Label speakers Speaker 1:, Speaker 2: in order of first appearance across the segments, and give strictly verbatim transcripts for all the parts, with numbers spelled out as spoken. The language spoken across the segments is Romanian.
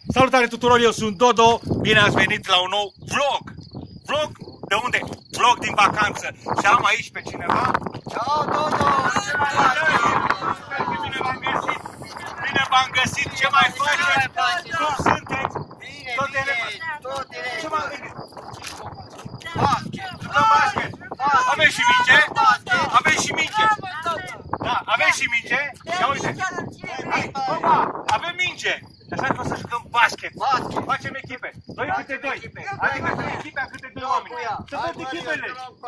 Speaker 1: Salutare tuturor, eu sunt Dodo, bine ați venit la un nou vlog. Vlog de unde? Vlog din vacanță. Și am aici pe cineva.
Speaker 2: Ciao Dodo, ce mai faci?
Speaker 1: Sper că bine v-am găsit. Bine v-am găsit, ce mai faceți? Cum sunteți?
Speaker 2: Bine,
Speaker 1: Tot
Speaker 2: bine,
Speaker 1: ele-
Speaker 2: tot direct.
Speaker 1: Ce mai gândit?
Speaker 2: Basket.
Speaker 1: Jucăm basket. Aveți și minge? Aveți și minge? Da, aveți și minge? Ia uite. Hai, opa, avem minge. Așa că o să jucăm basket.
Speaker 2: Basket.
Speaker 1: Facem echipe. Doi câte doi. Adică sunt echipe a câte doi oameni. Să văd echipele.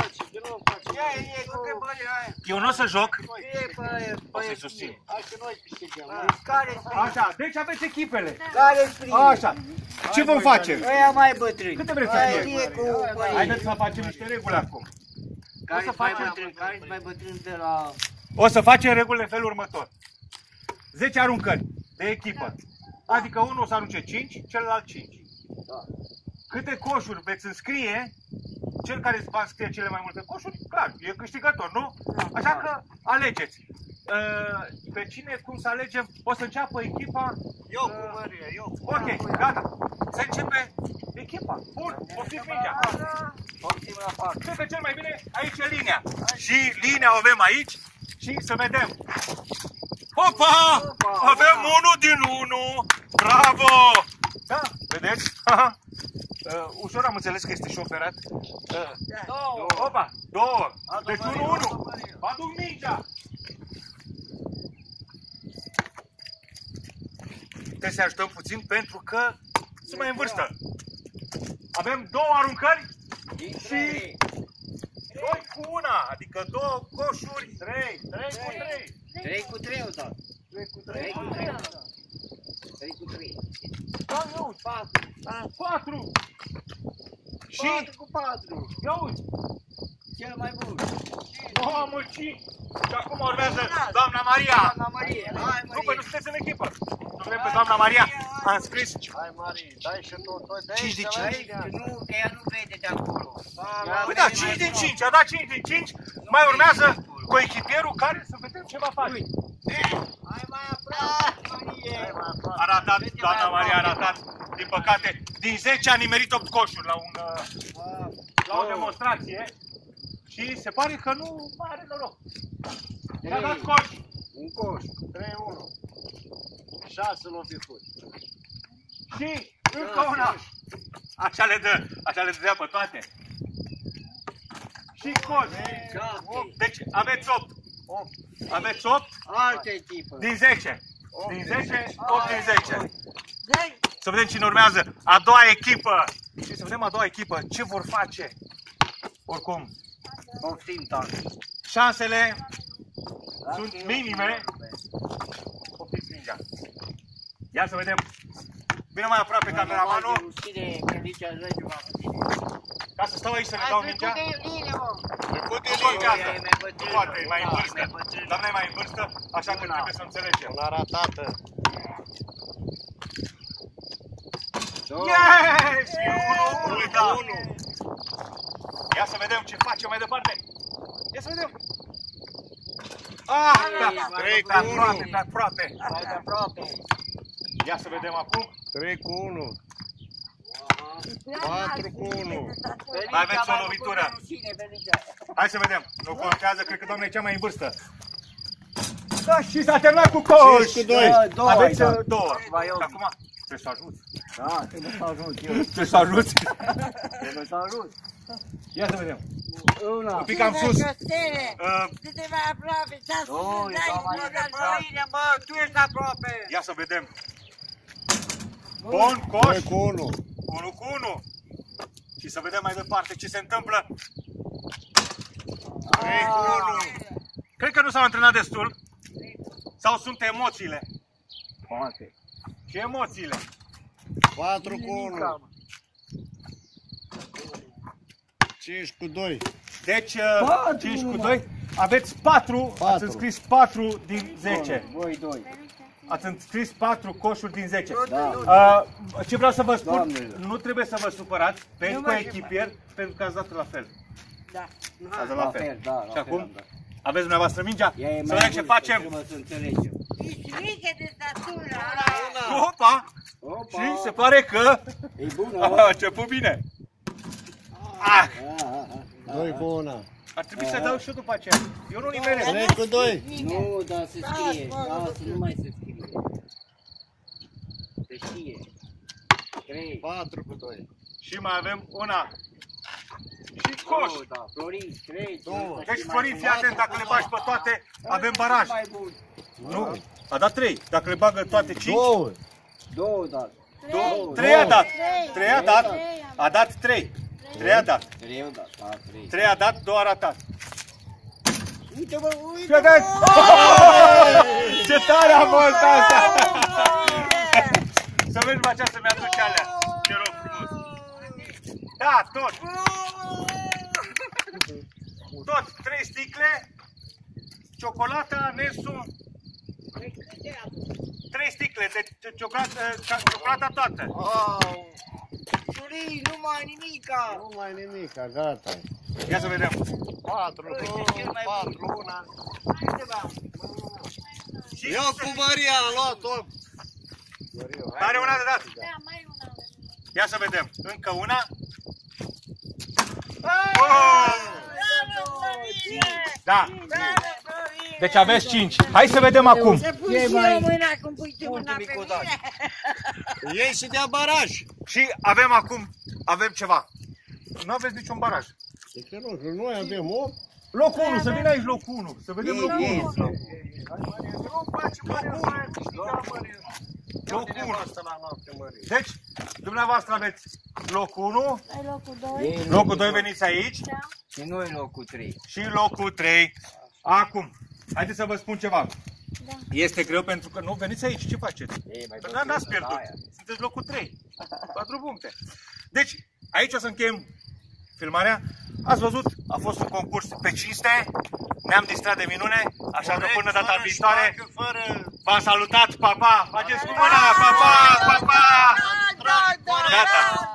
Speaker 1: Eu nu o să joc. O să-i susțin. Așa, deci aveți echipele.
Speaker 2: Care-s primul?
Speaker 1: Așa. Ce vom face?
Speaker 2: Ăia mai bătrâni.
Speaker 1: Câte vreți să
Speaker 2: Aia
Speaker 1: fie?
Speaker 2: e cu părinți.
Speaker 1: Haideți să facem niște reguli acum.
Speaker 2: Care-s mai bătrâni? Care-s mai bătrâni de la...
Speaker 1: O să facem regulile în felul următor. zece aruncări de echipă. Adică unul o să arunce cinci, celălalt cinci. Câte coșuri veți înscrie, cel care va înscrie cele mai multe coșuri, clar, e câștigător, nu? Așa că alegeți. Pe cine, cum să alegem, o să înceapă echipa.
Speaker 2: Eu cu Maria, eu cu
Speaker 1: Ok, gata. Se începe echipa. Bun, poftiți mingea.
Speaker 2: Optim la fac.
Speaker 1: Cred că cel mai bine aici e linia. Și linia o avem aici și să vedem. Opa! Avem unul din unu! Bravo! Da, vedeți? uh, ușor am înțeles că este șoferat. Uh,
Speaker 2: Două.
Speaker 1: opa! Două! Deci unu unu! Aduc mingea! Trebuie să ajutăm puțin pentru că sunt mai în vârstă. Avem două aruncări și doi cu una, adică două coșuri. Trei, trei cu trei.
Speaker 2: Trei cu trei o dat.
Speaker 1: Trei cu
Speaker 2: Trei cu trei. Trei cu trei.
Speaker 1: Patru. Patru. Și
Speaker 2: Patru cu patru.
Speaker 1: ia uite.
Speaker 2: Cel mai bun.
Speaker 1: Mamă, cinci. Și acum urmează doamna Maria.
Speaker 2: Doamna Maria. Hai
Speaker 1: Nu, păi
Speaker 2: Maria.
Speaker 1: nu sunteți în echipă. Nu vrem pe doamna Maria. Am scris.
Speaker 3: Hai, Mari, dai și tu, tu dai
Speaker 1: cinci din
Speaker 3: și
Speaker 1: cinci.
Speaker 3: la-
Speaker 2: Nu, că ea nu vede de acolo.
Speaker 1: Păi da, cinci din cinci. A dat cinci din cinci. Mai urmează coechipierul care să vedem ce va face.
Speaker 2: Hai mai aproape, Marie.
Speaker 3: Hai, mai aproape.
Speaker 1: A ratat, doamna Maria a ratat. Din păcate, din zece a nimerit opt coșuri la, un, uh, la o demonstrație. Și se pare că nu mai are noroc. Și-a dat coș.
Speaker 3: Un coș, trei unu. șase lovituri.
Speaker 1: Și încă una. Așa le dă, așa le dădea pe toate. Și coș.
Speaker 2: Șapte.
Speaker 1: Deci aveți opt. Aveți opt
Speaker 2: Altă echipă.
Speaker 1: din zece. Din zece, opt din zece. Să vedem cine urmează. A doua echipă. Și să vedem a doua echipă ce vor face. Oricum,
Speaker 2: Poftim, tată.
Speaker 1: șansele sunt minime. Poftiți mingea. Ia să vedem. Vine mai aproape cameramanul.
Speaker 2: Cine condiția rege va
Speaker 1: Ca să stau aici să le dau mingea. Trecut de
Speaker 2: Nu
Speaker 1: linia.
Speaker 2: e mai bătrân.
Speaker 1: Nu poate, e mai în
Speaker 2: Da,
Speaker 1: vârstă.
Speaker 2: mai bătrân.
Speaker 1: Doamna e mai în vârstă, așa că trebuie să înțelegem.
Speaker 3: Una ratată.
Speaker 1: Yes! E unul, uita! Ia să vedem ce face mai departe. Ia să vedem. Ah, pe
Speaker 3: Trei cu
Speaker 1: aproape,
Speaker 3: unu.
Speaker 1: pe aproape.
Speaker 2: Mai de aproape.
Speaker 1: Ia să vedem acum.
Speaker 3: trei cu unu. patru cu unu.
Speaker 1: Mai aveți o lovitură. Hai să vedem. Nu contează, cred că doamna e cea mai în vârstă. Da, și s-a terminat cu coș.
Speaker 3: cinci cu doi.
Speaker 2: Două,
Speaker 1: Aveți
Speaker 2: da.
Speaker 1: uh, două.
Speaker 2: Vai, eu.
Speaker 1: Și acum trebuie să ajuți.
Speaker 2: Da, trebuie să ajut eu.
Speaker 1: Trebuie să ajuți.
Speaker 2: Trebuie să ajut.
Speaker 1: Ia să vedem.
Speaker 2: Una.
Speaker 1: Un pic cam sus. Uh,
Speaker 4: Te mai aproape, să
Speaker 2: Doi, da, mai
Speaker 4: dai,
Speaker 2: bă, tu ești aproape.
Speaker 1: ia să vedem. Bun, coș.
Speaker 3: doi cu unu.
Speaker 1: Unu cu unu. Și să vedem mai departe ce se întâmplă.
Speaker 3: trei cu unu.
Speaker 1: Cred că nu s-au antrenat destul. Sau sunt emoțiile?
Speaker 2: Poate.
Speaker 1: Și emoțiile.
Speaker 3: patru cu unu. cinci cu doi.
Speaker 1: Deci, uh,
Speaker 2: Patru,
Speaker 1: cinci cu
Speaker 2: mă.
Speaker 1: doi. Aveți patru, ați
Speaker 3: Patru.
Speaker 1: înscris patru din zece.
Speaker 2: Voi doi.
Speaker 1: Ați înscris patru coșuri din zece.
Speaker 2: Da.
Speaker 1: Uh, ce vreau să vă spun,
Speaker 2: Doamnele.
Speaker 1: nu trebuie să vă supărați pe
Speaker 4: Nu mă
Speaker 1: coechipier, pentru că ați dat la fel.
Speaker 4: Da.
Speaker 1: Ați dat
Speaker 2: La
Speaker 1: la fel.
Speaker 2: fel, da, la
Speaker 1: Și
Speaker 2: fel
Speaker 1: acum
Speaker 2: am dat.
Speaker 1: aveți dumneavoastră mingea?
Speaker 2: Ea e
Speaker 1: Să
Speaker 2: mai
Speaker 1: vedem ce
Speaker 2: vârstă,
Speaker 1: facem.
Speaker 2: Trebuie să înțelegem.
Speaker 4: Ești mică de statură.
Speaker 1: Opa!
Speaker 2: Opa.
Speaker 1: Și se pare că
Speaker 2: E bună.
Speaker 1: a început bine. Ah,
Speaker 3: Doi cu una.
Speaker 1: ar trebui să dau și eu după aceea. Eu nu nimeresc.
Speaker 3: Trei cu doi.
Speaker 2: Nu, dar se scrie. Da, să nu mai se scrie. Se știe. Trei.
Speaker 3: Patru cu doi.
Speaker 1: Și mai avem una. Și coș.
Speaker 2: Două, da. Florin, trei.
Speaker 3: Două.
Speaker 1: Deci, Florin, fii atent, dacă le bagi pe toate, avem baraj.
Speaker 2: Mai bun.
Speaker 1: Nu, a dat trei. Dacă le bagă toate cinci,
Speaker 3: Două.
Speaker 2: Două, da.
Speaker 1: două, trei a dat. Trei a dat. A dat trei. Trei a dat.
Speaker 2: Trei, da. Da, trei.
Speaker 1: Trei a dat, două a ratat.
Speaker 2: Uite-mă, uite.
Speaker 1: Fii atent! Ce tare a fost asta! Să vezi după aceea să-mi aduci alea. Te rog frumos. Da, tot. Tot. Trei sticle. Ciocolata, Nesu. Trei sticle de ciocolată, ciocolata toată.
Speaker 3: Au,
Speaker 2: Florin, nu mai nimica.
Speaker 3: nu mai nimica, gata.
Speaker 1: Ia să vedem.
Speaker 3: Patru, două, patru, una.
Speaker 1: Și
Speaker 3: Eu cu Maria am luat tot.
Speaker 1: are una de dat.
Speaker 4: Da, mai una.
Speaker 1: Ia să vedem. Încă una. Da. Deci aveți cinci. Hai să vedem acum.
Speaker 4: Să pui și eu mâna cum pui tu mâna pe
Speaker 2: Ultimii
Speaker 4: mine.
Speaker 3: Ei și dea baraj.
Speaker 1: Și avem acum, avem ceva. Nu aveți niciun baraj.
Speaker 3: De ce nu? Că noi avem opt.
Speaker 1: Locul unu, să vină aici locul unu. Să vedem locul unu. Locul unu.
Speaker 3: Asta la noapte, Maria.
Speaker 1: Deci, dumneavoastră aveți locul unu,
Speaker 4: Ai locul doi.
Speaker 1: locul doi veniți aici
Speaker 4: Da.
Speaker 2: Și noi locul trei.
Speaker 1: și locul trei. Acum, haideți să vă spun ceva.
Speaker 4: Da.
Speaker 1: Este greu pentru că nu veniți aici, ce faceți?
Speaker 2: Ei, mai
Speaker 1: Că
Speaker 2: bun
Speaker 1: n-ați
Speaker 2: că
Speaker 1: pierdut.
Speaker 2: aia.
Speaker 1: Sunteți locul trei. patru puncte. Deci, aici o să încheiem filmarea. Ați văzut, a fost un concurs pe cinste. Ne-am distrat de minune, așa că până data viitoare v-am salutat, pa, pa! Faceți cu mâna, pa, pa, pa, pa!
Speaker 4: Da, da, da.
Speaker 1: Gata!